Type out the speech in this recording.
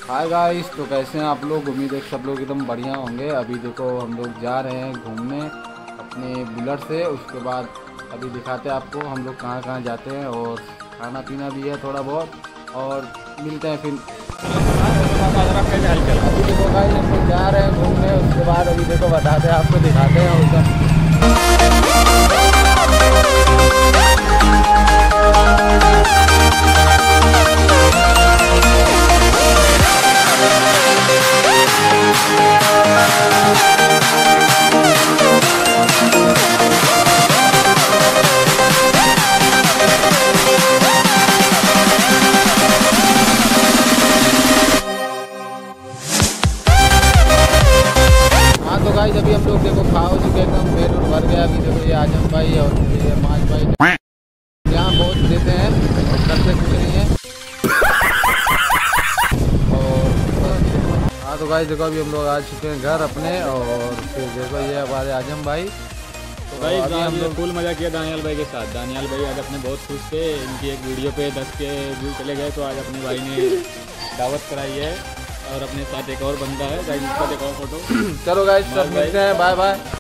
Hi guys, तो कैसे हैं आप लोग। उम्मीद है सब लोग एकदम बढ़िया होंगे। अभी देखो हम लोग जा रहे हैं घूमने अपने बुलेट से। उसके बाद अभी दिखाते हैं आपको हम लोग कहाँ कहाँ जाते हैं, और खाना पीना भी है थोड़ा बहुत, और मिलते हैं फिर। अभी देखो गाइस हम लोग जा रहे हैं घूमने, उसके बाद अभी देखो बताते हैं आपको, दिखाते हैं उधर। तो गाइस अभी हम लोग देखो खा हो चुके एकदम, पेट उठ भर गया। अभी देखो ये आजम भाई और ये माज भाई यहाँ बहुत देते हैं और करते कुछ नहीं है। और हाँ तो गाइस देखो अभी हम लोग आ चुके हैं घर अपने, और फिर देखो ये हमारे आजम भाई। तो भाई हम लोग फुल मजा किया दानियाल भाई के साथ। दानियाल भाई आज अपने बहुत खुश थे, इनकी एक वीडियो पे 10 के व्यू चले गए, तो आज अपने भाई ने दावत कराई है। और अपने साथ एक और बंदा है, उसका देखो फोटो। चलो गाइस सब मिलते हैं, बाय बाय।